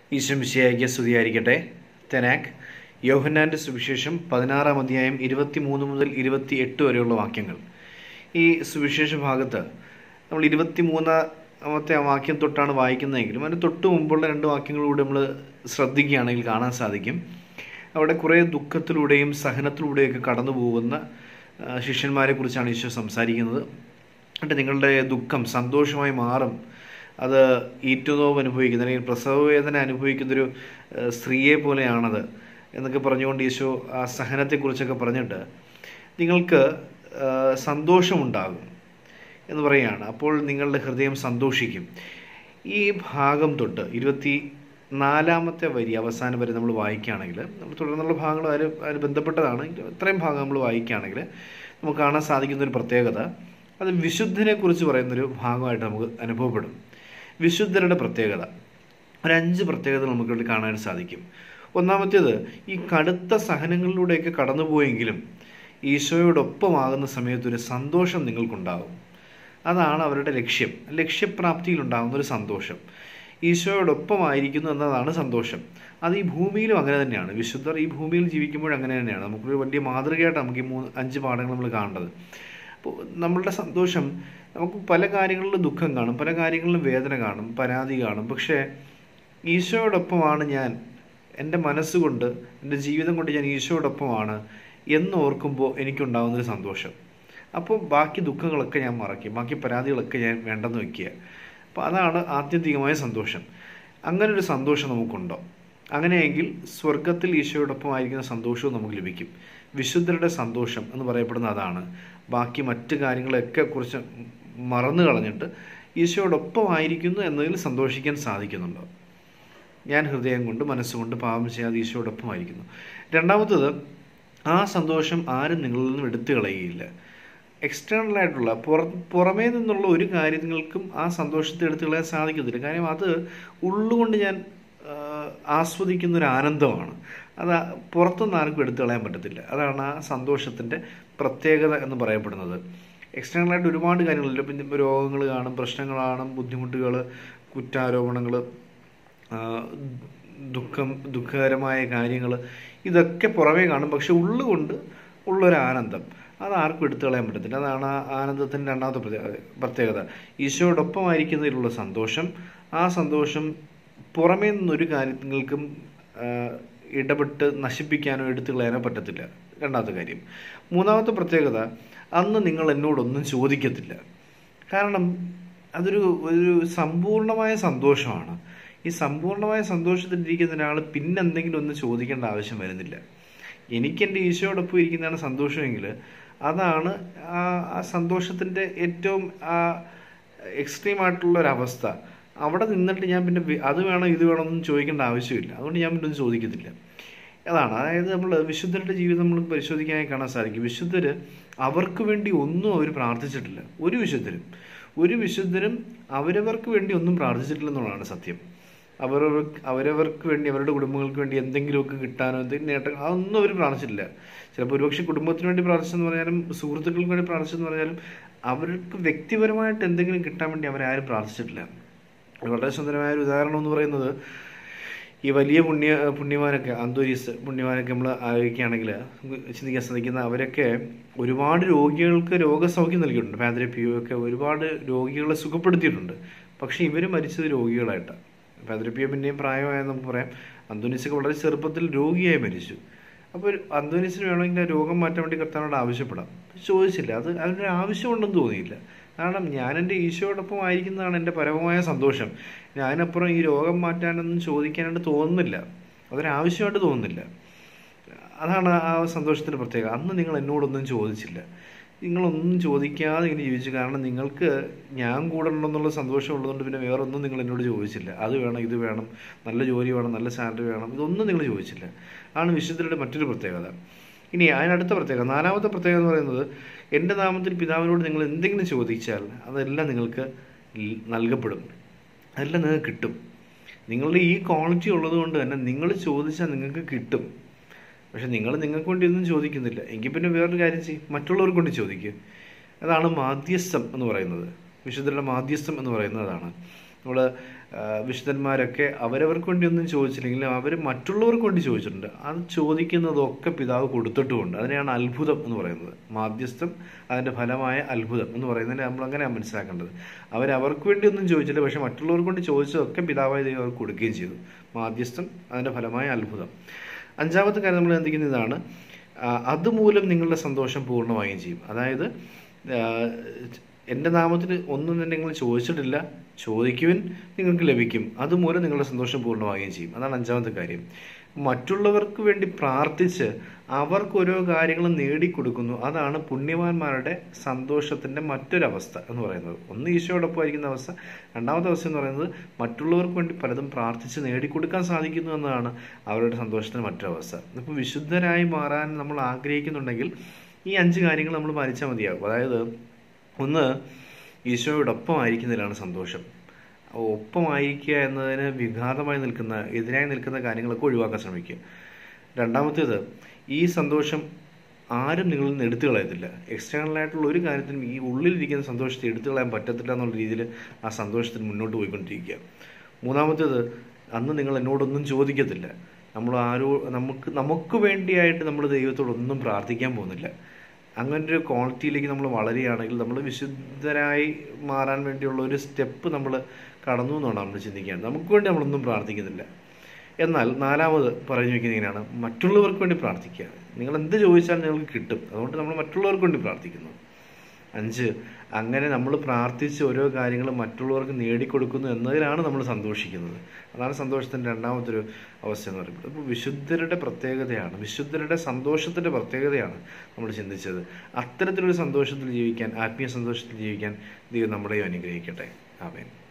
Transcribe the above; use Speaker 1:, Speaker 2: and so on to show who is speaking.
Speaker 1: ഈശ്വമിശിഹായ്ക്ക് സ്തുതിയായിരിക്കട്ടെ. തെനാക്ക് യോഹന്നാൻ്റെ സുവിശേഷം 16-ാം അധ്യായം 23 മുതൽ 28 വരെയുള്ള വാക്യങ്ങൾ. ഈ സുവിശേഷ ഭാഗത്ത് നമ്മൾ 23-ാമത്തെ വാക്യം തൊട്ടാണ് വായിക്കുന്നതെങ്കിലും അതിന് തൊട്ട് മുമ്പുള്ള 2 വാക്യങ്ങളിലൂടെ നമ്മൾ ശ്രദ്ധിക്കുകയാണെങ്കിൽ കാണാൻ സാധിക്കും. അവിടെ കുറേ ദുഃഖത്തിലൂടെയും സഹനത്തിലൂടെയൊക്കെ കടന്നു പോകുന്ന ശിഷ്യന്മാരെ കുറിച്ചാണ് ഈശോ സംസാരിക്കുന്നത്. എന്നിട്ട് നിങ്ങളുടെ ദുഃഖം സന്തോഷമായി മാറും, അത് ഈറ്റുനോവ് അനുഭവിക്കുന്ന അല്ലെങ്കിൽ പ്രസവവേദന അനുഭവിക്കുന്നൊരു സ്ത്രീയെ പോലെയാണത് എന്നൊക്കെ പറഞ്ഞുകൊണ്ട് ഈശോ ആ സഹനത്തെക്കുറിച്ചൊക്കെ പറഞ്ഞിട്ട് നിങ്ങൾക്ക് സന്തോഷമുണ്ടാകും എന്ന് പറയുകയാണ്. അപ്പോൾ നിങ്ങളുടെ ഹൃദയം സന്തോഷിക്കും. ഈ ഭാഗം തൊട്ട് 24-ാമത്തെ വരി അവസാനം വരെ നമ്മൾ വായിക്കുകയാണെങ്കിൽ, നമ്മൾ തുടർന്നുള്ള ഭാഗങ്ങൾ അതിന് ബന്ധപ്പെട്ടതാണ്, ഇത്രയും ഭാഗം നമ്മൾ വായിക്കുകയാണെങ്കിൽ നമുക്ക് കാണാൻ സാധിക്കുന്നൊരു പ്രത്യേകത, അത് വിശുദ്ധനെക്കുറിച്ച് പറയുന്നൊരു ഭാഗമായിട്ട് നമുക്ക് അനുഭവപ്പെടും. വിശുദ്ധരുടെ പ്രത്യേകത, ഒരു 5 പ്രത്യേകതകൾ നമുക്കിവിടെ കാണാൻ സാധിക്കും. ഒന്നാമത്തേത്, ഈ കടുത്ത സഹനങ്ങളിലൂടെയൊക്കെ കടന്നുപോയെങ്കിലും ഈശോയോടൊപ്പമാകുന്ന സമയത്തൊരു സന്തോഷം നിങ്ങൾക്കുണ്ടാകും. അതാണ് അവരുടെ ലക്ഷ്യം. ലക്ഷ്യപ്രാപ്തിയിലുണ്ടാകുന്നൊരു സന്തോഷം, ഈശോയോടൊപ്പമായിരിക്കുന്നു എന്നതാണ് സന്തോഷം. അത് ഈ ഭൂമിയിലും അങ്ങനെ തന്നെയാണ്. വിശുദ്ധർ ഈ ഭൂമിയിൽ ജീവിക്കുമ്പോൾ അങ്ങനെ തന്നെയാണ്. നമുക്കൊരു വലിയ മാതൃകയായിട്ട് നമുക്ക് ഈ 5 പാഠങ്ങൾ നമ്മൾ കാണേണ്ടത്. അപ്പോൾ നമ്മളുടെ സന്തോഷം, നമുക്ക് പല കാര്യങ്ങളിലും ദുഃഖം കാണും, പല കാര്യങ്ങളിലും വേദന കാണും, പരാതി കാണും. പക്ഷേ ഈശോയോടൊപ്പമാണ് ഞാൻ, എൻ്റെ മനസ്സുകൊണ്ട്, എൻ്റെ ജീവിതം കൊണ്ട് ഞാൻ ഈശോയോടൊപ്പമാണ് എന്നോർക്കുമ്പോൾ എനിക്കുണ്ടാകുന്നൊരു സന്തോഷം. അപ്പോൾ ബാക്കി ദുഃഖങ്ങളൊക്കെ ഞാൻ മറക്കും, ബാക്കി പരാതികളൊക്കെ ഞാൻ വേണ്ടെന്ന് വയ്ക്കുക. അപ്പോൾ അതാണ് ആത്യന്തികമായ സന്തോഷം. അങ്ങനൊരു സന്തോഷം നമുക്കുണ്ടോ? അങ്ങനെയെങ്കിൽ സ്വർഗത്തിൽ ഈശോയോടൊപ്പമായിരിക്കുന്ന സന്തോഷവും നമുക്ക് ലഭിക്കും. വിശുദ്ധരുടെ സന്തോഷം എന്ന് പറയപ്പെടുന്ന അതാണ്. ബാക്കി മറ്റ് കാര്യങ്ങളെയൊക്കെ കുറിച്ച് മറന്നു കളഞ്ഞിട്ട് ഈശോയോടൊപ്പമായിരിക്കുന്നു എന്നതിൽ സന്തോഷിക്കാൻ സാധിക്കുന്നുണ്ടോ? ഞാൻ ഹൃദയം കൊണ്ട് മനസ്സുകൊണ്ട് പാപം ചെയ്യാതെ ഈശോയോടൊപ്പമായിരിക്കുന്നു. രണ്ടാമത്തത്, ആ സന്തോഷം ആരും നിങ്ങളിൽ നിന്നും എടുത്തു കളയുകയില്ല. എക്സ്റ്റേണലായിട്ടുള്ള പുറമേ നിന്നുള്ള ഒരു കാര്യങ്ങൾക്കും ആ സന്തോഷത്തെ എടുത്തു കളയാൻ സാധിക്കത്തില്ല. കാര്യം അത് ഉള്ളുകൊണ്ട് ഞാൻ ആസ്വദിക്കുന്നൊരു ആനന്ദമാണ്. അത് പുറത്തുനിന്ന് ആർക്കും എടുത്തു കളയാൻ പറ്റത്തില്ല. അതാണ് ആ സന്തോഷത്തിൻ്റെ പ്രത്യേകത എന്ന് പറയപ്പെടുന്നത്. എക്സ്റ്റേണലായിട്ട് ഒരുപാട് കാര്യങ്ങളില്ല. പിന്നെ രോഗങ്ങൾ കാണും, പ്രശ്നങ്ങൾ കാണും, ബുദ്ധിമുട്ടുകൾ, കുറ്റാരോപണങ്ങൾ, ദുഃഖകരമായ കാര്യങ്ങൾ, ഇതൊക്കെ പുറമേ കാണും. പക്ഷെ ഉള്ളുകൊണ്ട് ഉള്ളൊരാനന്ദം അത് ആർക്കും എടുത്തു കളയാൻ പറ്റത്തില്ല. അതാണ് ആ ആനന്ദത്തിൻ്റെ രണ്ടാമത്തെ പ്രത്യേകത. ഈശോയോടൊപ്പമായിരിക്കുന്നതിലുള്ള സന്തോഷം. ആ സന്തോഷം പുറമേ നിന്നൊരു കാര്യങ്ങൾക്കും ഇടപെട്ട് നശിപ്പിക്കാനോ എടുത്തു കളയാനോ പറ്റത്തില്ല. രണ്ടാമത്തെ കാര്യം. മൂന്നാമത്തെ പ്രത്യേകത, അന്ന് നിങ്ങൾ എന്നോടൊന്നും ചോദിക്കത്തില്ല. കാരണം അതൊരു സമ്പൂർണമായ സന്തോഷമാണ്. ഈ സമ്പൂർണമായ സന്തോഷത്തിലിരിക്കുന്ന ഒരാൾ പിന്നെന്തെങ്കിലും ഒന്ന് ചോദിക്കേണ്ട ആവശ്യം വരുന്നില്ല. എനിക്കെൻ്റെ ഈശോയോടൊപ്പം ഇരിക്കുന്നതാണ് സന്തോഷമെങ്കിൽ അതാണ് ആ സന്തോഷത്തിൻ്റെ ഏറ്റവും എക്സ്ട്രീമായിട്ടുള്ളൊരവസ്ഥ. അവിടെ നിന്നിട്ട് ഞാൻ പിന്നെ അത് വേണം ഇത് വേണമെന്നും ചോദിക്കേണ്ട ആവശ്യമില്ല. അതുകൊണ്ട് ഞാൻ പിന്നെ ഒന്നും ചോദിക്കത്തില്ല. അതാണ്. അതായത് നമ്മൾ വിശുദ്ധരുടെ ജീവിതം നമ്മൾ പരിശോധിക്കാനായി കാണാൻ സാധിക്കും. വിശുദ്ധർ അവർക്ക് വേണ്ടി ഒന്നും അവർ പ്രാർത്ഥിച്ചിട്ടില്ല. ഒരു വിശുദ്ധരും അവരവർക്ക് വേണ്ടി ഒന്നും പ്രാർത്ഥിച്ചിട്ടില്ലെന്നുള്ളതാണ് സത്യം. അവരവർക്ക് വേണ്ടി, അവരുടെ കുടുംബങ്ങൾക്ക് വേണ്ടി എന്തെങ്കിലുമൊക്കെ കിട്ടാനോ എന്തെങ്കിലും നേട്ടങ്ങൾ, അതൊന്നും അവർ പ്രാർത്ഥിച്ചിട്ടില്ല. ചിലപ്പോൾ ഒരുപക്ഷെ കുടുംബത്തിന് വേണ്ടി പ്രാർത്ഥിച്ചെന്ന് പറഞ്ഞാലും സുഹൃത്തുക്കൾക്ക് വേണ്ടി പ്രാർത്ഥിച്ചെന്ന് പറഞ്ഞാലും അവർക്ക് വ്യക്തിപരമായിട്ട് എന്തെങ്കിലും കിട്ടാൻ വേണ്ടി അവരാരും പ്രാർത്ഥിച്ചിട്ടില്ല. വളരെ സുന്ദരമായൊരു ഉദാഹരണം എന്ന് പറയുന്നത്, ഈ വലിയ പുണ്യവാനൊക്കെ, അന്തോനീസ് പുണ്യവാനൊക്കെ നമ്മൾ ആലോചിക്കുകയാണെങ്കിൽ ചിന്തിക്കാൻ സാധിക്കുന്ന, അവരൊക്കെ ഒരുപാട് രോഗികൾക്ക് രോഗസൗഖ്യം നൽകിയിട്ടുണ്ട്. പാദ്രി പിയോ ഒക്കെ ഒരുപാട് രോഗികളെ സുഖപ്പെടുത്തിയിട്ടുണ്ട്. പക്ഷേ ഇവർ മരിച്ചത് രോഗികളായിട്ടാണ്. പാദ്രി പിയോ പിന്നെയും പ്രായമായെന്ന് നമുക്ക് പറയാം. അന്തോനീസൊക്കെ വളരെ ചെറുപ്പത്തിൽ രോഗിയായി മരിച്ചു. അപ്പോൾ അന്തോനീസിന് വേണമെങ്കിൽ ആ രോഗം മാറ്റാൻ വേണ്ടി കർത്താവിനോട് ആവശ്യപ്പെടാം. ചോദിച്ചില്ല. അതിനൊരു ആവശ്യമുണ്ടെന്ന് തോന്നിയില്ല. കാരണം ഞാൻ എൻ്റെ ഈശോയോടൊപ്പം ആയിരിക്കുന്നതാണ് എൻ്റെ പരമമായ സന്തോഷം. ഞാനപ്പുറം ഈ രോഗം മാറ്റാനൊന്നും ചോദിക്കാനായിട്ട് തോന്നുന്നില്ല, അതൊരാവശ്യമായിട്ട് തോന്നുന്നില്ല. അതാണ് ആ സന്തോഷത്തിൻ്റെ പ്രത്യേകത. അന്ന് നിങ്ങൾ എന്നോടൊന്നും ചോദിച്ചില്ല, നിങ്ങളൊന്നും ചോദിക്കാതെ ഇങ്ങനെ ജീവിച്ചു. കാരണം നിങ്ങൾക്ക് ഞാൻ കൂടെ ഉണ്ടെന്നുള്ള സന്തോഷം ഉള്ളതുകൊണ്ട് പിന്നെ വേറെ ഒന്നും നിങ്ങൾ എന്നോട് ചോദിച്ചില്ല. അത് വേണം, ഇത് വേണം, നല്ല ജോലി വേണം, നല്ല സാലറി വേണം, ഇതൊന്നും നിങ്ങൾ ചോദിച്ചില്ല. ആണ് വിശുദ്ധരുടെ മറ്റൊരു പ്രത്യേകത. ഇനി അതിനടുത്ത പ്രത്യേകത, 4-ാമത്തെ പ്രത്യേകത എന്ന് പറയുന്നത്, എൻ്റെ നാമത്തിൽ പിതാവിനോട് നിങ്ങൾ എന്തെങ്കിലും ചോദിച്ചാൽ അതെല്ലാം നിങ്ങൾക്ക് നൽകപ്പെടും, അതെല്ലാം നിങ്ങൾക്ക് കിട്ടും. നിങ്ങളുടെ ഈ ക്വാളിറ്റി ഉള്ളത് കൊണ്ട് തന്നെ നിങ്ങൾ ചോദിച്ചാൽ നിങ്ങൾക്ക് കിട്ടും. പക്ഷെ നിങ്ങൾക്ക് വേണ്ടി ഒന്നും ചോദിക്കുന്നില്ല എങ്കിൽ പിന്നെ വേറൊരു കാര്യം ചെയ്യും, മറ്റുള്ളവർക്ക് കൊണ്ട് ചോദിക്കുക. അതാണ് മാധ്യസ്ഥം എന്ന് പറയുന്നത്. വിശുദ്ധരുടെ മാധ്യസ്ഥം എന്ന് പറയുന്നത് അതാണ്. നമ്മൾ വിശുദ്ധന്മാരൊക്കെ അവരവർക്ക് വേണ്ടി ഒന്നും ചോദിച്ചില്ലെങ്കിലും അവർ മറ്റുള്ളവർക്ക് വേണ്ടി ചോദിച്ചിട്ടുണ്ട്. അത് ചോദിക്കുന്നതൊക്കെ പിതാവ് കൊടുത്തിട്ടുമുണ്ട്. അതിനെയാണ് അത്ഭുതം എന്ന് പറയുന്നത്. മാധ്യസ്ഥം അതിൻ്റെ ഫലമായ അത്ഭുതം എന്ന് പറയുന്നതിന് നമ്മൾ അങ്ങനെയാണ് മനസ്സിലാക്കേണ്ടത്. അവരവർക്ക് വേണ്ടി ഒന്നും ചോദിച്ചില്ല, പക്ഷെ മറ്റുള്ളവർക്ക് വേണ്ടി ചോദിച്ചതൊക്കെ പിതാവായ ദൈവം അവർക്ക് കൊടുക്കുകയും ചെയ്തു. മാധ്യസ്ഥം അതിൻ്റെ ഫലമായ അത്ഭുതം. അഞ്ചാമത്തെ കാര്യം നമ്മൾ ചിന്തിക്കുന്ന ഇതാണ്, അതുമൂലം നിങ്ങളുടെ സന്തോഷം പൂർണ്ണമാവുകയും ചെയ്യും. അതായത് എൻ്റെ നാമത്തിൽ ഒന്നും തന്നെ നിങ്ങൾ ചോദിച്ചിട്ടില്ല, ചോദിക്കുവിൻ നിങ്ങൾക്ക് ലഭിക്കും, അതുമൂലം നിങ്ങളുടെ സന്തോഷം പൂർണ്ണമാവുകയും ചെയ്യും. അതാണ് അഞ്ചാമത്തെ കാര്യം. മറ്റുള്ളവർക്ക് വേണ്ടി പ്രാർത്ഥിച്ച് അവർക്ക് ഓരോ കാര്യങ്ങളും നേടിക്കൊടുക്കുന്നു. അതാണ് പുണ്യവാന്മാരുടെ സന്തോഷത്തിൻ്റെ മറ്റൊരവസ്ഥ എന്ന് പറയുന്നത്. ഒന്ന് ഈശോയോടൊപ്പം ആയിരിക്കുന്ന അവസ്ഥ, രണ്ടാമത്തെ അവസ്ഥ എന്ന് പറയുന്നത് മറ്റുള്ളവർക്ക് വേണ്ടി പലതും പ്രാർത്ഥിച്ച് നേടിക്കൊടുക്കാൻ സാധിക്കുന്നു എന്നതാണ് അവരുടെ സന്തോഷത്തിന് മറ്റൊരവസ്ഥ. ഇപ്പോൾ വിശുദ്ധരായി മാറാൻ നമ്മൾ ആഗ്രഹിക്കുന്നുണ്ടെങ്കിൽ ഈ 5 കാര്യങ്ങൾ നമ്മൾ പാലിച്ചാൽ മതിയാകും. അതായത് ഒന്ന്, ഈശോയോടൊപ്പം ആയിരിക്കുന്നതിലാണ് സന്തോഷം. ഒപ്പമായിരിക്കുക എന്നതിന് വിഘാതമായി നിൽക്കുന്ന, എതിരായി നിൽക്കുന്ന കാര്യങ്ങളൊക്കെ ഒഴിവാക്കാൻ ശ്രമിക്കുക. രണ്ടാമത്തേത്, ഈ സന്തോഷം ആരും നിങ്ങളിൽ നിന്ന് എടുത്തു കളയത്തില്ല. എക്സ്റ്റേണലായിട്ടുള്ള ഒരു കാര്യത്തിനും ഈ ഉള്ളിലിരിക്കുന്ന സന്തോഷത്തെ എടുത്തു കളയാൻ പറ്റത്തില്ല എന്നുള്ള രീതിയിൽ ആ സന്തോഷത്തിന് മുന്നോട്ട് പോയിക്കൊണ്ടിരിക്കുക. മൂന്നാമത്തേത്, അന്ന് നിങ്ങൾ എന്നോടൊന്നും ചോദിക്കത്തില്ല. നമുക്ക് വേണ്ടിയായിട്ട് നമ്മൾ ദൈവത്തോടൊന്നും പ്രാർത്ഥിക്കാൻ പോകുന്നില്ല. അങ്ങനൊരു ക്വാളിറ്റിയിലേക്ക് നമ്മൾ വളരുകയാണെങ്കിൽ നമ്മൾ വിശുദ്ധരായി മാറാൻ വേണ്ടിയുള്ള ഒരു സ്റ്റെപ്പ് നമ്മൾ കടന്നു എന്നാണ് നമ്മൾ ചിന്തിക്കുകയാണ്. നമുക്ക് വേണ്ടി നമ്മളൊന്നും പ്രാർത്ഥിക്കുന്നില്ല. എന്നാൽ നാലാമത് പറഞ്ഞു വയ്ക്കുന്നത് ഇങ്ങനെയാണ്, മറ്റുള്ളവർക്ക് വേണ്ടി പ്രാർത്ഥിക്കുക. നിങ്ങൾ എന്ത് ചോദിച്ചാലും നിങ്ങൾക്ക് കിട്ടും, അതുകൊണ്ട് നമ്മൾ മറ്റുള്ളവർക്ക് വേണ്ടി പ്രാർത്ഥിക്കുന്നു. 5, അങ്ങനെ നമ്മൾ പ്രാർത്ഥിച്ച് ഓരോ കാര്യങ്ങളും മറ്റുള്ളവർക്ക് നേടിക്കൊടുക്കുന്നു എന്നതിലാണ് നമ്മൾ സന്തോഷിക്കുന്നത്. അതാണ് സന്തോഷത്തിൻ്റെ രണ്ടാമത്തെ ഒരു അവസ്ഥ എന്ന് പറയുന്നത്. അപ്പോൾ വിശുദ്ധരുടെ പ്രത്യേകതയാണ്, വിശുദ്ധരുടെ സന്തോഷത്തിൻ്റെ പ്രത്യേകതയാണ് നമ്മൾ ചിന്തിച്ചത്. അത്തരത്തിലൊരു സന്തോഷത്തിൽ ജീവിക്കാൻ, ആത്മീയ സന്തോഷത്തിൽ ജീവിക്കാൻ ദൈവം നമ്മളെയും അനുഗ്രഹിക്കട്ടെ. ആമേൻ.